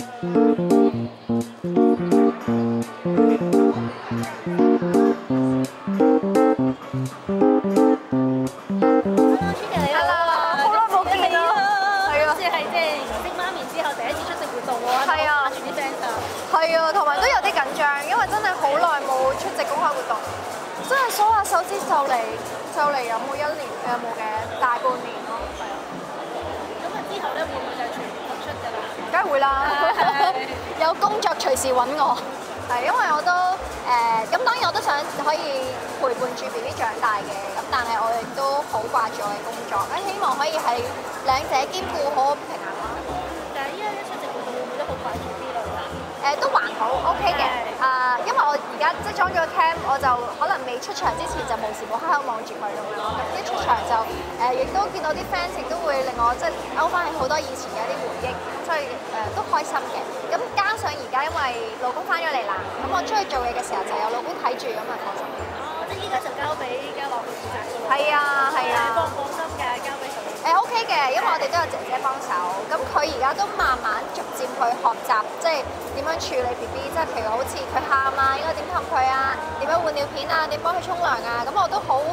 係啊，同埋都有啲緊張，因為真係好耐冇出席公開活動，真係數下手指就嚟有冇1年？有冇嘅大半年咯。 咁啊之後咧會唔會就全面復出㗎啦？ 梗係會啦，有工作隨時揾我。係因為我都咁當然我都想可以陪伴住 BB 長大嘅，咁但係我亦都好掛住我嘅工作，咁希望可以係兩者兼顧好平衡啦。 但係依家一出席活動會唔會都好掛住 B 女啊？ 都還好 OK 嘅，因為我而家即係裝咗個 cam， 我就可能未出場之前就無時無刻喺度望住佢咁樣咯。咁一出場就亦都見到啲 fans 亦都會令我即係勾翻起好多以前嘅一啲回憶，咁所以都開心嘅。咁加上而家因為老公翻咗嚟啦，咁我出去做嘢嘅時候就有老公睇住，咁啊放心啲。 哦，即係依家就交俾家樂去負責㗎喎。 係啊係啊。 放心㗎，交俾佢。 OK 嘅，因為我哋都有姐姐幫手，咁佢而家都慢慢逐漸去學習，即係點樣處理 BB， 即係譬如好似佢喊啊，應該點氹佢啊，點樣換尿片啊，點幫佢沖涼啊，咁我都好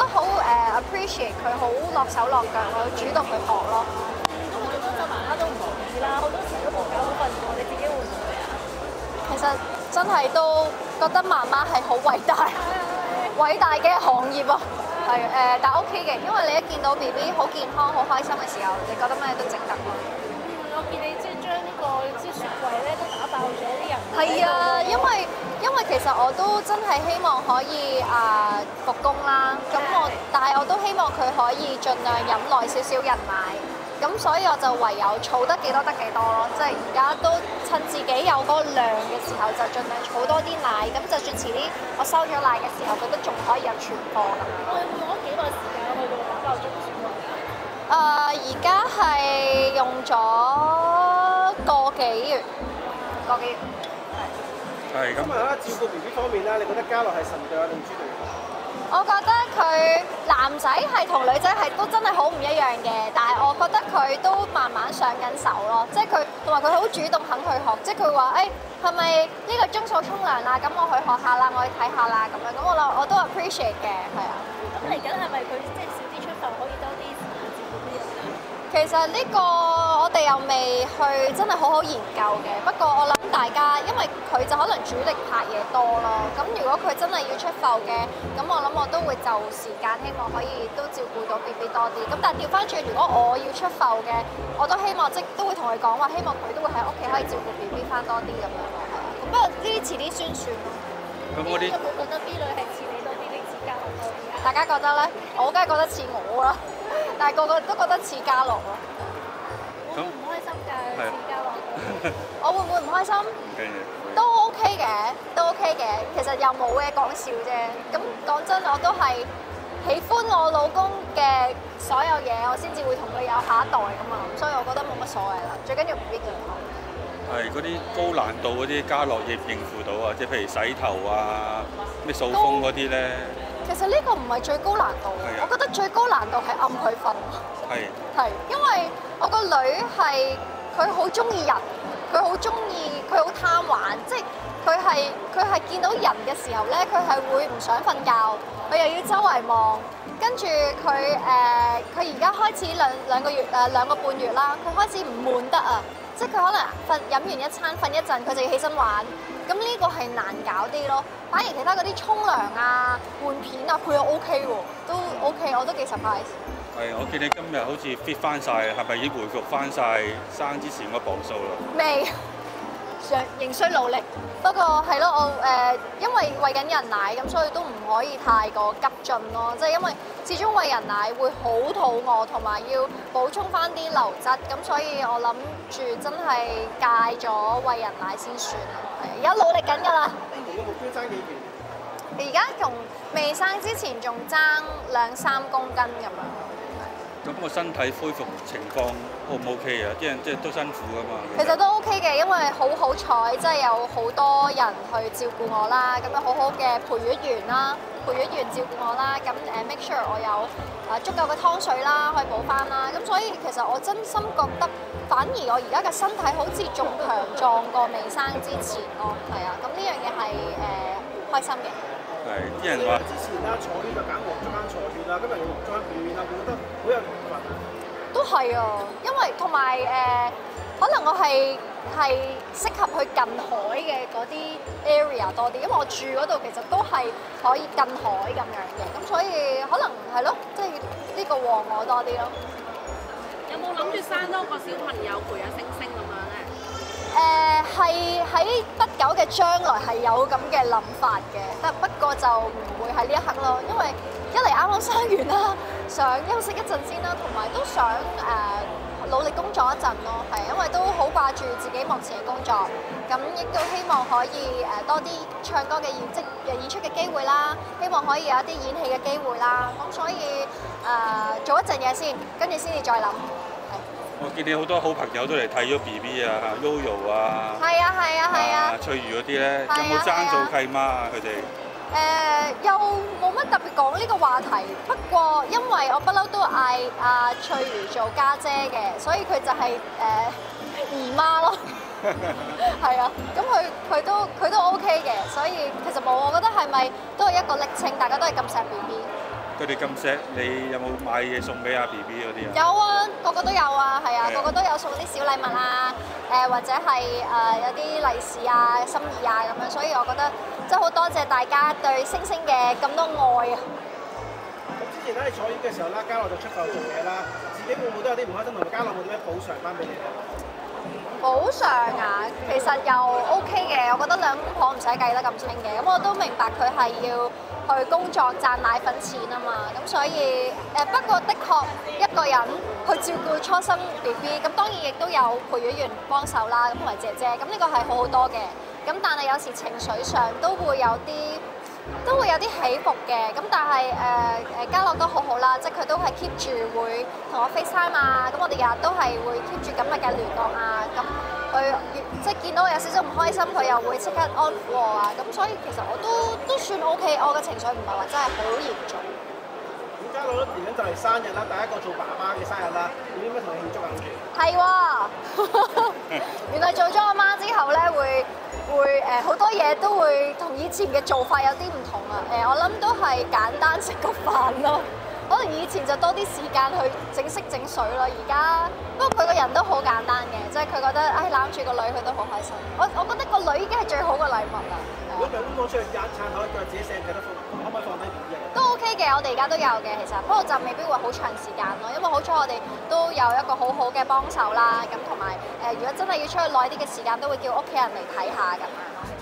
appreciate 佢好落手落腳，我主動去學咯。 咁佢做多手媽媽都唔容易啦，好多時都無搞好瞓過，你自己會唔會啊？ 其實真係都覺得媽媽係好偉大，偉大嘅行業啊！係但 OK 嘅，因為你一見到 BB 好健康、好開心嘅時候，你覺得咩都值得咯。 我見你即係將呢個即係雪櫃咧都打爆咗啲人。 係啊，因為其實我都真係希望可以復工啦。咁但係我都希望佢可以盡量飲耐少少人奶。咁所以我就唯有儲得幾多得幾多咯，即係而家都趁自己有嗰個量嘅時候，就盡量儲多啲奶。咁就算遲啲我收咗奶嘅時候，佢都仲可以有存貨咁樣。 我用咗幾耐時間去到打爆咗個雪櫃㗎？ 而家係用咗個幾月。 係咁啊！照顧 BB 方面咧，你覺得家樂係神隊友定豬隊友？ 我覺得佢男仔係同女仔係都真係好唔一樣嘅，但係我覺得佢都慢慢上緊手咯，即係佢同埋佢好主動肯去學，即係佢話係咪呢個鐘數沖涼啦？咁我去學下啦，我去睇下啦咁樣，咁我都 appreciate 嘅，係啊。 咁嚟緊係咪佢即係少啲出埠，可以多啲時間照顧啲人啊？ 其實呢個我哋又未去真係好好研究嘅，不過我諗大家因為佢就可能主力拍嘢多咯，咁如果佢真係要出埠嘅，咁我諗我都會就時間希望可以都照顧到 BB 多啲。咁但係調翻轉，如果我要出埠嘅，我都希望即都會同佢講話，希望佢都會喺屋企可以照顧 BB 翻多啲咁樣咯。咁不過呢啲遲啲先算咯。 咁嗰啲有冇覺得 B 女係似你多啲定似家樂多啲啊？ 大家覺得咧？我梗係覺得似我啦，但係個個都覺得似家樂咯。 會唔開心㗎？似家樂。 我會唔會唔開心？都 OK 嘅，都 OK 嘅。其實又冇嘅，講笑啫。咁講真，我都係喜歡我老公嘅所有嘢，我先至會同佢有下一代㗎嘛。所以我覺得冇乜所謂啦。最緊要 BB 健康。 係嗰啲高難度嗰啲家樂應付到啊，即係譬如洗頭啊、咩掃風嗰啲咧。 其實呢個唔係最高難度，我覺得最高難度係暗佢瞓。係，因為我個女係佢好中意人，佢好貪玩，即係佢係見到人嘅時候咧，佢係會唔想瞓覺，佢又要周圍望，跟住佢而家開始兩個半月啦，佢開始唔悶得啊，即係佢可能飲完一餐瞓一陣，佢就要起身玩，咁呢個係難搞啲咯。反而其他嗰啲沖涼啊、換片啊，佢又 OK 喎，都 OK， 我都幾 surprise。係， 我見你今日好似 fit 翻晒，係咪已經回復翻晒生之前個磅數啦？ 未，仍需努力。不過係咯，我因為餵緊人奶，咁所以都唔可以太過急進咯。即係因為始終餵人奶會好肚餓，同埋要補充翻啲流質，咁所以我諗住真係戒咗餵人奶先算。係，而家努力緊㗎啦。 個目標爭幾件？ 而家同未生之前仲爭2-3公斤咁樣。 咁個身體恢復情況 O 唔 OK 啊？啲人即係都辛苦㗎嘛。 其實都 OK 嘅，因為好彩，即係有好多人去照顧我啦，咁有好好嘅陪月員啦，陪月員照顧我啦，咁make sure 我有足夠嘅湯水啦，可以補翻啦。咁所以其實我真心覺得，反而我而家嘅身體好似仲強壯過未生之前咯。係啊，咁呢樣嘢係開心嘅。 係啲人話之前啦，坐圈就揀黃竹坑坐圈啦，今日用再表演啦，我覺得好有緣分。 都係啊，因為同埋可能我係適合去近海嘅嗰啲 area 多啲，因為我住嗰度其實都係可以近海咁樣嘅，咁所以可能係咯，即係呢個旺我多啲咯。 有冇諗住生多個小朋友陪下星星咁樣咧？ 係喺不久嘅將來係有咁嘅諗法嘅，但不過就唔會喺呢一刻咯，因為一嚟啱啱生完啦，想休息一陣先啦，同埋都想努力工作一陣咯，係因為都好掛住自己目前嘅工作，咁亦都希望可以多啲唱歌嘅演出嘅機會啦，希望可以有一啲演戲嘅機會啦，咁所以做一陣嘢先，跟住先至再諗。 我見你好多好朋友都嚟睇咗 BB 啊，Yoyo 啊， 係啊係啊係啊， 翠如嗰啲咧，有冇爭做契媽啊？佢哋？ 又冇乜特別講呢個話題，不過因為我不嬲都嗌阿翠如做家姐嘅，所以佢就係姨媽咯。係啊，咁佢都 OK 嘅，所以其實冇，我覺得係咪都係一個歷程，大家都係咁錫 BB。 佢哋咁錫，你有冇買嘢送俾阿 BB 嗰啲啊？ 有啊，個個都有啊，係啊，個個都有送啲小禮物啊，或者係有啲利是啊、心意啊咁樣，所以我覺得真係好多謝大家對星星嘅咁多愛啊！ 咁之前咧你坐月嘅時候啦，嘉樂就出埠做嘢啦，自己會唔會都有啲唔開心，同埋嘉樂冇啲咩補償翻俾你咧？ 補償啊，其實又 OK 嘅，我覺得兩公婆唔使計得咁清嘅，咁我都明白佢係要去工作賺奶粉錢啊嘛，咁所以不過的確一個人去照顧初生 BB， 咁當然亦都有陪月員幫手啦，咁同埋姐姐，咁呢個係好好多嘅，咁但係有時情緒上都會有啲起伏嘅，咁但係嘉樂都好好啦，即係佢都係 keep 住會同我 FaceTime 啊，咁我哋日日都係會 keep 住緊密嘅聯絡啊，咁佢即係見到我有少少唔開心，佢又會即刻安撫我啊，咁所以其實我都算 OK，我嘅情緒唔係話真係好嚴重。 咁嘉樂嚟緊就嚟生日啦，第一個做爸爸嘅生日啦，有啲咩同你慶祝啊？ 係喎，原來做咗阿媽之後咧，會好多嘢都會同以前嘅做法有啲唔同啊！我諗都係簡單食個飯咯，可能以前就多啲時間去整色整水咯，而家不過佢個人都好簡單嘅，即係佢覺得攬住個女佢都好開心。我覺得個女已經係最好嘅禮物啦。 如果佢咁講出去一撐口一腳自己寫唔記得放，可唔可以放低 BB 啊？ 都 OK 嘅，我哋而家都有嘅，其實不過就未必會好長時間咯，因為好彩我哋都有一個好好嘅幫手啦，咁同埋如果真係要出去耐啲嘅時間，都會叫屋企人嚟睇下咁樣。